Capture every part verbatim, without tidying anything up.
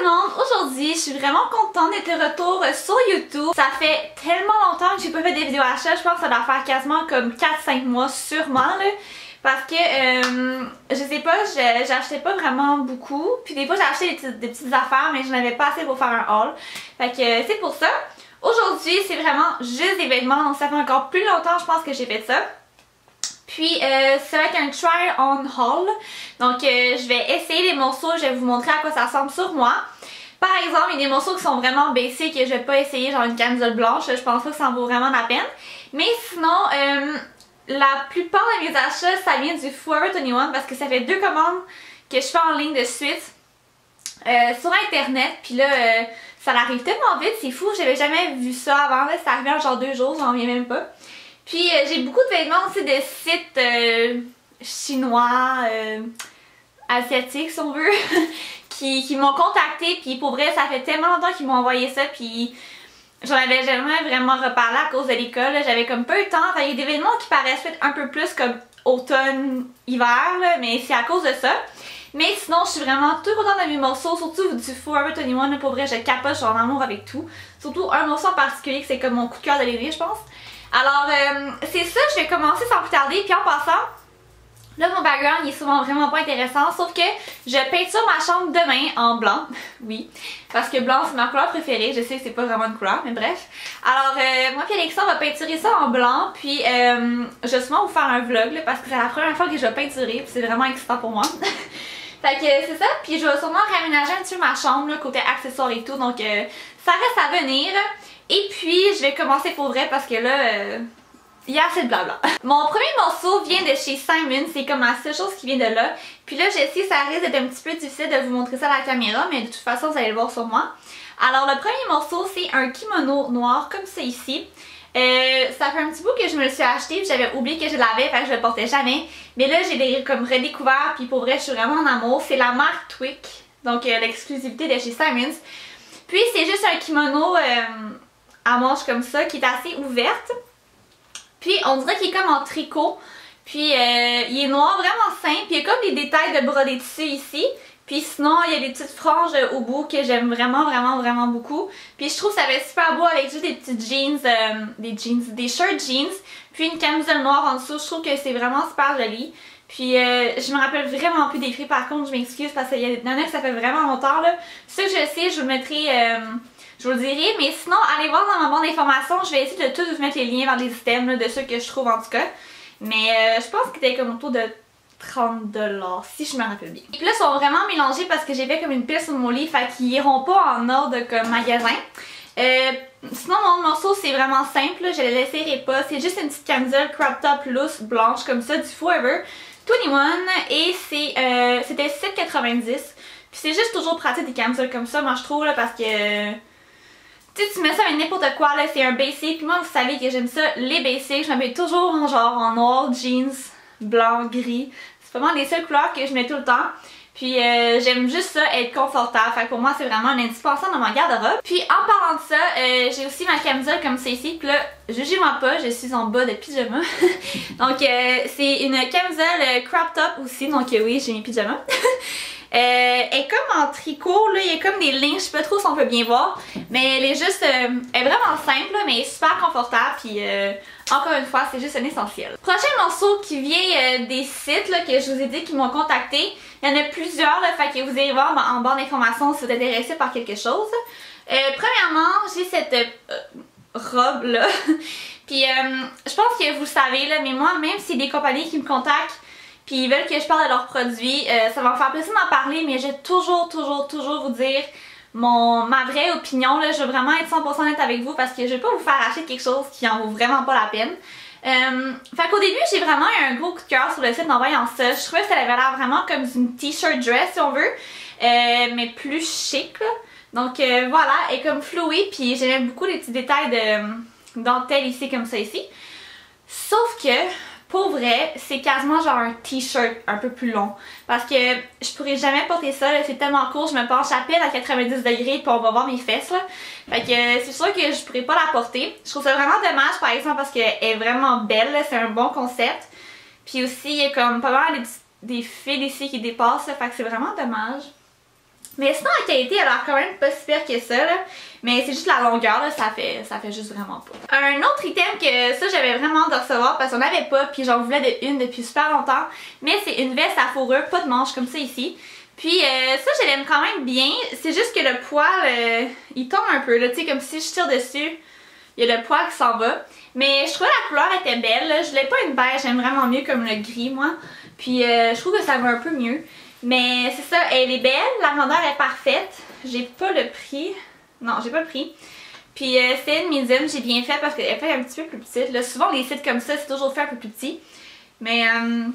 tout le monde, aujourd'hui je suis vraiment contente d'être de retour sur YouTube. Ça fait tellement longtemps que j'ai pas fait des vidéos achats, je pense que ça doit faire quasiment comme quatre cinq mois sûrement là. Parce que euh, je sais pas, j'achetais pas vraiment beaucoup. Puis des fois j'ai acheté des petites, des petites affaires mais je n'avais pas assez pour faire un haul. Fait que c'est pour ça. Aujourd'hui c'est vraiment juste des vêtements, donc ça fait encore plus longtemps je pense que j'ai fait ça. Puis euh, ça va être un try on haul. Donc euh, je vais essayer les morceaux, je vais vous montrer à quoi ça ressemble sur moi. Par exemple, il y a des morceaux qui sont vraiment basiques que je vais pas essayer, genre une camisole blanche, je pense pas que ça en vaut vraiment la peine. Mais sinon, euh, la plupart de mes achats, ça vient du Forever vingt et un parce que ça fait deux commandes que je fais en ligne de suite euh, sur internet. Puis là, euh, ça arrive tellement vite, c'est fou, j'avais jamais vu ça avant, là, ça arrivait en genre deux jours, j'en reviens même pas. Puis euh, j'ai beaucoup de vêtements aussi de sites euh, chinois, euh, asiatiques si on veut, qui, qui m'ont contacté. Puis pour vrai, ça fait tellement longtemps qu'ils m'ont envoyé ça. Puis j'en avais jamais vraiment reparlé à cause de l'école. J'avais comme peu de temps. Enfin, il y a des vêtements qui paraissent un peu plus comme automne, hiver, là, mais c'est à cause de ça. Mais sinon, je suis vraiment tout contente de mes morceaux, surtout du Forever vingt et un. Pour vrai, je capote, je suis en amour avec tout. Surtout un morceau en particulier, que c'est comme mon coup de cœur de l'été, je pense. Alors, euh, c'est ça, je vais commencer sans plus tarder. Puis en passant, là, mon background, il est souvent vraiment pas intéressant. Sauf que je peinture ma chambre demain en blanc. Oui, parce que blanc, c'est ma couleur préférée. Je sais que c'est pas vraiment une couleur, mais bref. Alors, euh, moi et Alexandre, on va peinturer ça en blanc. Puis, euh, je vais sûrement vous faire un vlog, là, parce que c'est la première fois que je vais peinturer. Puis c'est vraiment excitant pour moi. Fait que c'est ça. Puis, je vais sûrement réaménager un petit peu ma chambre, là, côté accessoires et tout. Donc, euh, ça reste à venir. Et puis, je vais commencer pour vrai parce que là, euh, il y a assez de blabla. Mon premier morceau vient de chez Simon, c'est comme la seule chose qui vient de là. Puis là, je sais que ça risque d'être un petit peu difficile de vous montrer ça à la caméra, mais de toute façon, vous allez le voir sur moi. Alors, le premier morceau, c'est un kimono noir, comme ça ici. Euh, ça fait un petit bout que je me le suis acheté, puis j'avais oublié que je l'avais, fait que je le portais jamais. Mais là, j'ai comme redécouvert, puis pour vrai, je suis vraiment en amour. C'est la marque Twic, donc euh, l'exclusivité de chez Simons. Puis, c'est juste un kimono... Euh, à manche comme ça, qui est assez ouverte. Puis on dirait qu'il est comme en tricot. Puis euh, il est noir, vraiment simple. Puis il y a comme des détails de brodé dessus ici. Puis sinon, il y a des petites franges au bout que j'aime vraiment, vraiment, vraiment beaucoup. Puis je trouve que ça va être super beau avec juste des petites jeans, euh, des jeans, des short jeans. Puis une camisole noire en dessous. Je trouve que c'est vraiment super joli. Puis euh, je me rappelle vraiment plus des prix par contre, je m'excuse parce qu'il y en a que ça fait vraiment longtemps là. Ce que je sais, je vous le mettrai... Euh, Je vous le dirai, mais sinon, allez voir dans ma barre d'informations. Je vais essayer de tous vous mettre les liens vers les items, là, de ceux que je trouve en tout cas. Mais euh, je pense qu'il était comme autour de trente dollars, si je me rappelle bien. Et puis là, ils sont vraiment mélangés parce que j'ai fait comme une pile sur mon lit, fait qu'ils iront pas en ordre comme magasin. Euh, sinon, mon morceau, c'est vraiment simple, là, je ne l'essayerai pas. C'est juste une petite camisole crop top loose blanche comme ça, du Forever vingt et un. Et euh, c'était sept quatre-vingt-dix. Puis c'est juste toujours pratique des camisoles comme ça, moi je trouve, là, parce que... Tu sais, tu mets ça avec n'importe quoi, là, c'est un basic. Puis moi, vous savez que j'aime ça, les basics. Je m'habille toujours en genre en noir, jeans, blanc, gris. C'est vraiment les seules couleurs que je mets tout le temps. Puis euh, j'aime juste ça, être confortable. Fait que pour moi, c'est vraiment un indispensable dans ma garde-robe. Puis en parlant de ça, euh, j'ai aussi ma camisole comme ça ici. Puis là, jugez-moi pas, je suis en bas de pyjama. Donc euh, c'est une camisole crop top aussi. Donc euh, oui, j'ai mes pyjamas. Euh, elle est comme en tricot, là, il y a comme des lignes, je sais pas trop si on peut bien voir, mais elle est juste, euh, elle est vraiment simple, là, mais super confortable, puis euh, encore une fois, c'est juste un essentiel. Prochain morceau qui vient euh, des sites là, que je vous ai dit qui m'ont contacté, il y en a plusieurs, là, fait que vous allez voir en barre d'informations si vous êtes intéressé par quelque chose. Euh, premièrement, j'ai cette euh, robe là, puis euh, je pense que vous le savez, là, mais moi, même si c'est des compagnies qui me contactent, puis ils veulent que je parle de leurs produits, euh, ça va me faire plaisir d'en parler, mais je vais toujours, toujours, toujours vous dire mon, ma vraie opinion. Là. Je veux vraiment être cent pour cent honnête avec vous parce que je vais pas vous faire acheter quelque chose qui en vaut vraiment pas la peine. Euh, fait qu'au début, j'ai vraiment eu un gros coup de cœur sur le site en voyant ça. Je trouvais que ça avait l'air vraiment comme une t-shirt dress si on veut, euh, mais plus chic. Là. Donc euh, voilà, elle est comme flouée, puis j'aimais beaucoup les petits détails de dentelle ici comme ça ici. Sauf que... Pour vrai, c'est quasiment genre un t-shirt un peu plus long. Parce que je pourrais jamais porter ça, c'est tellement court, je me penche à peine à quatre-vingt-dix degrés puis on va voir mes fesses là. Fait que c'est sûr que je pourrais pas la porter. Je trouve ça vraiment dommage par exemple parce qu'elle est vraiment belle, c'est un bon concept. Puis aussi il y a comme pas mal des, des fils ici qui dépassent, là, fait que c'est vraiment dommage. Mais sinon la qualité elle a l'air quand même pas si pire que ça là. Mais c'est juste la longueur là, ça fait, ça fait juste vraiment pas. Un autre item que ça j'avais vraiment hâte de recevoir parce qu'on n'avait pas, puis j'en voulais de une depuis super longtemps. Mais c'est une veste à fourrure, pas de manches comme ça ici. Puis euh, ça je l'aime quand même bien, c'est juste que le poil euh, il tombe un peu là, tu sais comme si je tire dessus, il y a le poil qui s'en va. Mais je trouvais la couleur était belle, là. Je voulais pas une beige, j'aime vraiment mieux comme le gris moi. Puis euh, je trouve que ça va un peu mieux. Mais c'est ça, elle est belle, la grandeur est parfaite. J'ai pas le prix, non j'ai pas le prix. Puis euh, c'est une medium, j'ai bien fait parce qu'elle fait un petit peu plus petite. Là, souvent les sites comme ça c'est toujours fait un peu plus petit. Mais euh,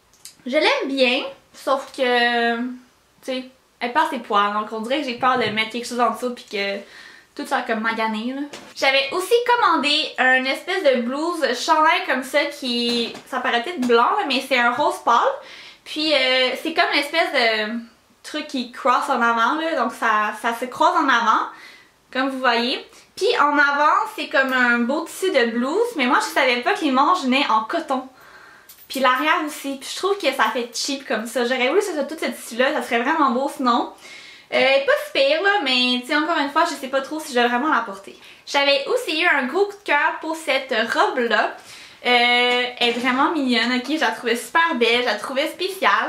je l'aime bien, sauf que... tu sais, elle perd ses poils, donc on dirait que j'ai peur de mettre quelque chose en dessous puis que tout ça comme magané là. J'avais aussi commandé un espèce de blouse chandail comme ça qui, ça paraît peut-être blanc là, mais c'est un rose pâle. Puis euh, c'est comme une espèce de truc qui croise en avant là, donc ça, ça se croise en avant, comme vous voyez. Puis en avant c'est comme un beau tissu de blouse, mais moi je savais pas que les manches venaient en coton. Puis l'arrière aussi, puis je trouve que ça fait cheap comme ça. J'aurais voulu que ce soit tout ce tissu là, ça serait vraiment beau sinon. Euh, pas si pire là, mais tu sais encore une fois je sais pas trop si je vais vraiment la porter. J'avais aussi eu un gros coup de cœur pour cette robe là. Euh, elle est vraiment mignonne, ok, je la trouvais super belle, je la trouvais spéciale.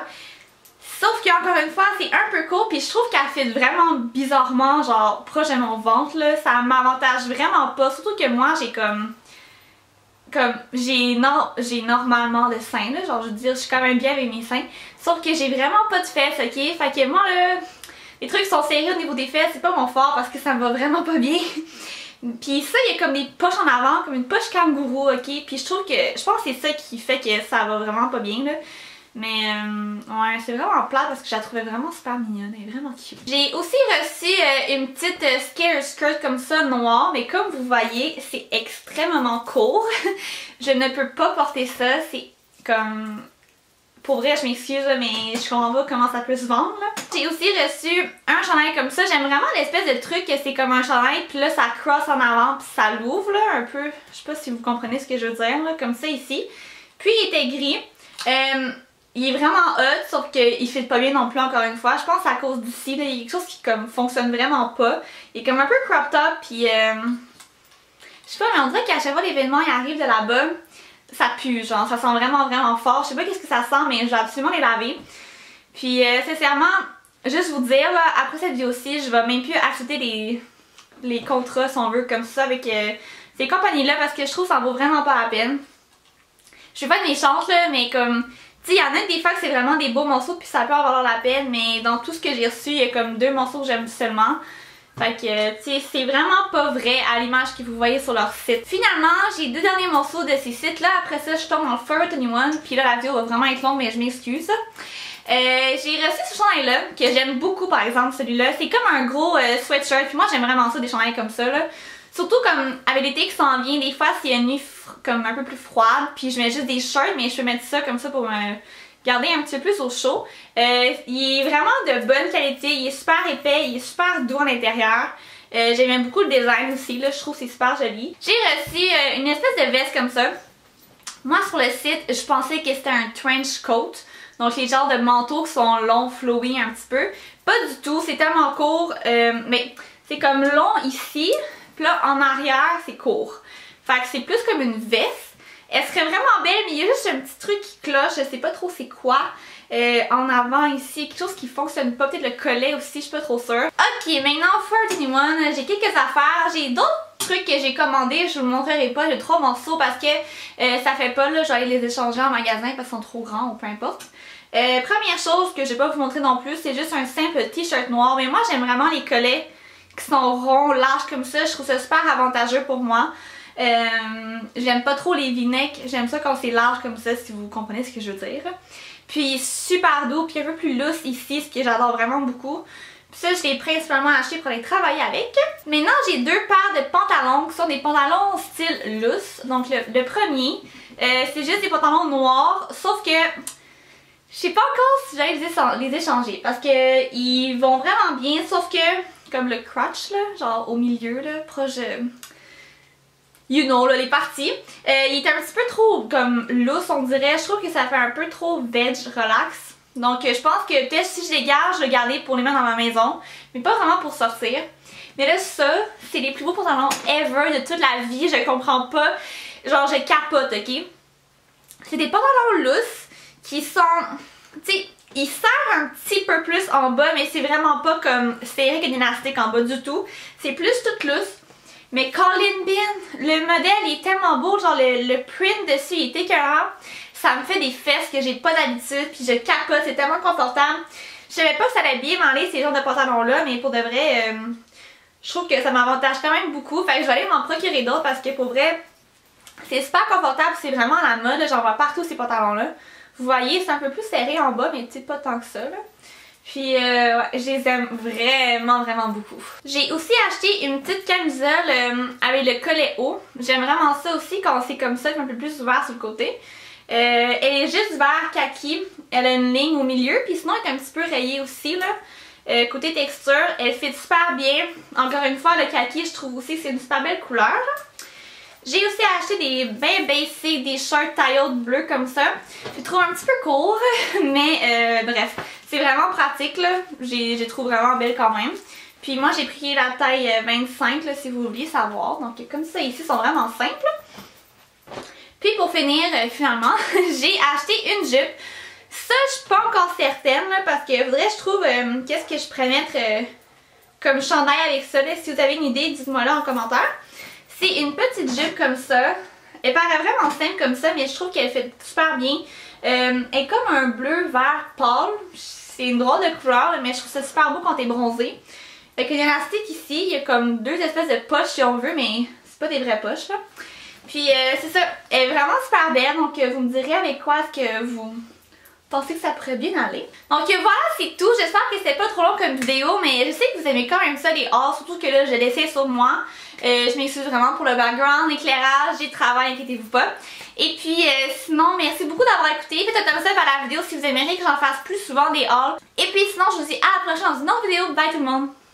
Sauf que encore une fois c'est un peu court puis je trouve qu'elle fait vraiment bizarrement genre proche de mon ventre là. Ça m'avantage vraiment pas, surtout que moi j'ai comme... Comme j'ai non, j'ai normalement le sein là, genre je veux dire je suis quand même bien avec mes seins. Sauf que j'ai vraiment pas de fesses, ok? Fait que moi là... Les trucs sont serrés au niveau des fesses, c'est pas mon fort parce que ça me va vraiment pas bien. Puis ça, il y a comme des poches en avant, comme une poche kangourou, ok? Puis je trouve que, je pense que c'est ça qui fait que ça va vraiment pas bien, là. Mais euh, ouais, c'est vraiment plat parce que je la trouvais vraiment super mignonne, elle est vraiment cute. J'ai aussi reçu euh, une petite euh, scare skirt comme ça, noire, mais comme vous voyez, c'est extrêmement court. Je ne peux pas porter ça, c'est comme... Pour vrai, je m'excuse, mais je comprends pas comment ça peut se vendre. J'ai aussi reçu un chandail comme ça. J'aime vraiment l'espèce de truc que c'est comme un chandail, puis là ça crosse en avant, puis ça l'ouvre là un peu. Je sais pas si vous comprenez ce que je veux dire, là, comme ça ici. Puis il était gris. Euh, il est vraiment hot, sauf qu'il ne fit pas bien non plus encore une fois. Je pense à cause d'ici, il y a quelque chose qui comme fonctionne vraiment pas. Il est comme un peu crop top, puis euh, je sais pas, mais on dirait qu'à chaque fois l'événement il arrive de là-bas, ça pue, genre, ça sent vraiment vraiment fort. Je sais pas qu'est-ce que ça sent, mais je vais absolument les laver. Puis euh, sincèrement, juste vous dire, là, après cette vidéo-ci, je vais même plus acheter les, les contrats, si on veut, comme ça, avec euh, ces compagnies-là, parce que je trouve que ça vaut vraiment pas la peine. Je suis pas de méchante, là, mais comme, tu sais, il y en a des fois que c'est vraiment des beaux morceaux, puis ça peut en valoir la peine, mais dans tout ce que j'ai reçu, il y a comme deux morceaux que j'aime seulement. Fait que, tu sais, c'est vraiment pas vrai à l'image que vous voyez sur leur site. Finalement, j'ai deux derniers morceaux de ces sites-là. Après ça, je tombe dans le Forever vingt-et-un. Puis là, la vidéo va vraiment être longue, mais je m'excuse. Euh, j'ai reçu ce chandail-là, que j'aime beaucoup, par exemple, celui-là. C'est comme un gros euh, sweatshirt. Puis moi, j'aime vraiment ça, des chandails comme ça, là. Surtout comme avec l'été qui s'en vient, des fois, s'il y a une nuit comme un peu plus froide. Puis je mets juste des shirts, mais je peux mettre ça comme ça pour me... garder un petit peu plus au chaud. Euh, il est vraiment de bonne qualité, il est super épais, il est super doux à l'intérieur. Euh, J'aime beaucoup le design aussi, là, je trouve que c'est super joli. J'ai reçu euh, une espèce de veste comme ça. Moi sur le site, je pensais que c'était un trench coat. Donc les genres de manteaux qui sont longs, flowy un petit peu. Pas du tout, c'est tellement court, euh, mais c'est comme long ici, puis là en arrière c'est court. Fait que c'est plus comme une veste. Elle serait vraiment belle, mais il y a juste un petit truc qui cloche, je sais pas trop c'est quoi. Euh, en avant ici, quelque chose qui fonctionne pas, peut-être le collet aussi, je suis pas trop sûre. Ok, maintenant Forever vingt-et-un, j'ai quelques affaires, j'ai d'autres trucs que j'ai commandés, je vous le montrerai pas, j'ai trois morceaux parce que euh, ça fait pas, là, je vais aller les échanger en magasin parce qu'ils sont trop grands ou peu importe. Euh, première chose que je vais pas vous montrer non plus, c'est juste un simple t-shirt noir, mais moi j'aime vraiment les collets qui sont ronds, larges comme ça, je trouve ça super avantageux pour moi. Euh, j'aime pas trop les v-necks, j'aime ça quand c'est large comme ça, si vous comprenez ce que je veux dire. Puis super doux, puis un peu plus lousse ici, ce que j'adore vraiment beaucoup. Puis ça, je l'ai principalement acheté pour aller travailler avec. Maintenant, j'ai deux paires de pantalons qui sont des pantalons style loose. Donc le, le premier, euh, c'est juste des pantalons noirs, sauf que je sais pas encore si j'allais les, les échanger parce que ils vont vraiment bien, sauf que comme le crotch là, genre au milieu là, proche... Euh, you know, là, les parties. Euh, il est un petit peu trop comme loose, on dirait. Je trouve que ça fait un peu trop veg relax. Donc je pense que peut-être si je les garde, je vais les garder pour les mettre dans ma maison. Mais pas vraiment pour sortir. Mais là ça, c'est les plus beaux pantalons ever de toute la vie. Je comprends pas. Genre je capote, ok? C'est des pantalons lousses qui sont... Tu sais, ils serrent un petit peu plus en bas, mais c'est vraiment pas comme serré que des élastiques en bas du tout. C'est plus tout lousse. Mais Colin Bean, le modèle est tellement beau, genre le, le print dessus il est écœurant. Ça me fait des fesses que j'ai pas d'habitude, puis je capote, c'est tellement confortable. Je savais pas que ça allait bien m'enlever ces genres de pantalons là, mais pour de vrai, euh, je trouve que ça m'avantage quand même beaucoup. Fait que je vais aller m'en procurer d'autres parce que pour vrai, c'est super confortable, c'est vraiment à la mode, j'en vois partout ces pantalons là. Vous voyez, c'est un peu plus serré en bas, mais tu sais, pas tant que ça là. Puis euh, ouais, je les aime vraiment vraiment beaucoup. J'ai aussi acheté une petite camisole euh, avec le collet haut. J'aime vraiment ça aussi quand c'est comme ça, un peu plus ouvert sur le côté. Euh, elle est juste vert kaki. Elle a une ligne au milieu, puis sinon elle est un petit peu rayée aussi là. Euh, côté texture, elle fit super bien. Encore une fois, le kaki, je trouve aussi que c'est une super belle couleur là. J'ai aussi acheté des bien basic, des shorts taille bleus comme ça. Je les trouve un petit peu courts, mais euh, bref, c'est vraiment pratique là. Je les trouve vraiment belles quand même. Puis moi j'ai pris la taille vingt-cinq là, si vous vouliez savoir. Donc comme ça ici, sont vraiment simples. Puis pour finir, euh, finalement, j'ai acheté une jupe. Ça, je suis pas encore certaine là, parce que faudrait je trouve euh, qu'est-ce que je pourrais mettre euh, comme chandail avec ça. Là. Si vous avez une idée, dites-moi là en commentaire. C'est une petite jupe comme ça. Elle paraît vraiment simple comme ça, mais je trouve qu'elle fait super bien. Euh, elle est comme un bleu vert pâle. C'est une drôle de couleur, mais je trouve ça super beau quand t'es bronzé. Avec une élastique ici, il y a comme deux espèces de poches si on veut, mais c'est pas des vraies poches là. Puis euh, c'est ça, elle est vraiment super belle, donc euh, vous me direz avec quoi est-ce que vous pensez que ça pourrait bien aller. Donc euh, voilà, c'est tout. J'espère que c'était pas trop long comme vidéo, mais je sais que vous aimez quand même ça les hauls, surtout que là je l'essaie sur moi. Euh, je m'excuse vraiment pour le background, l'éclairage, j'ai travail, inquiétez-vous pas. Et puis euh, sinon, merci beaucoup d'avoir écouté. Faites un thumbs up à la vidéo si vous aimeriez que j'en fasse plus souvent des hauls. Et puis sinon, je vous dis à la prochaine dans une autre vidéo. Bye tout le monde!